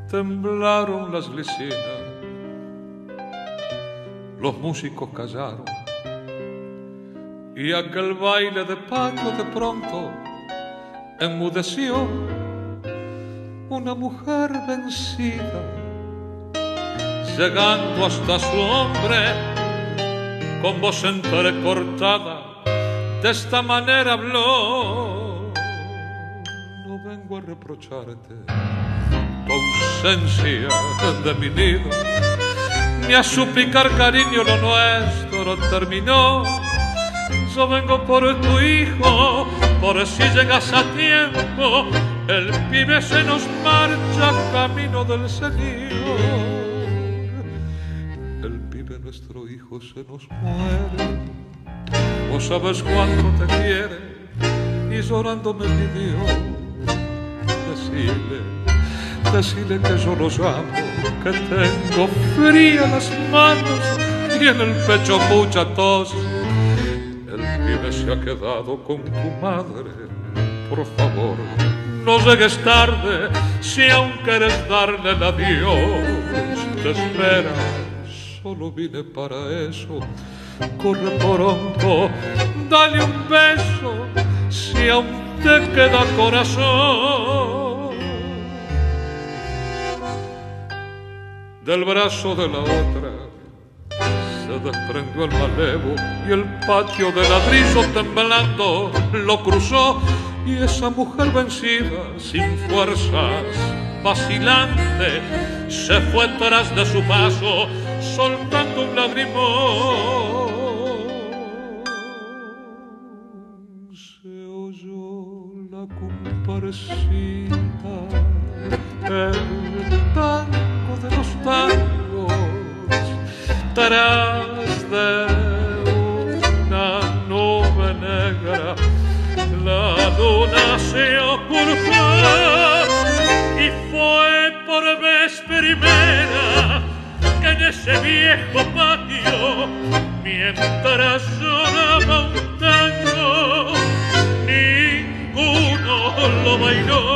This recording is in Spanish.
Temblaron las licinas, los músicos callaron, y aquel baile de patio de pronto enmudeció. Una mujer vencida, llegando hasta su hombre, con voz entrecortada, de esta manera habló: no vengo a reprocharte tu ausencia de mi nido, ni a suplicar cariño, lo nuestro terminó. Yo vengo por tu hijo, por si llegas a tiempo, el pibe se nos marcha camino del Señor. El pibe, nuestro hijo, se nos muere. Vos sabes cuánto te quiere, y llorando me pidió: decile que yo los amo, que tengo frías las manos y en el pecho mucha tos. El pibe se ha quedado con tu madre, por favor, no llegues tarde, si aún quieres darle el adiós. Te espera, solo vine para eso. Corre pronto, dale un beso, si aún te queda corazón. Del brazo de la otra se desprendió el malevo, y el patio de ladrillo temblando lo cruzó. Y esa mujer vencida, sin fuerzas, vacilante, se fue tras de su paso, soltando un lagrimón. Se oyó la comparsita, el tango de los tangos, tras de una nube negra. La luna se ocultó y fue por vez primera que en ese viejo patio, mientras sonaba un tango, ninguno lo bailó.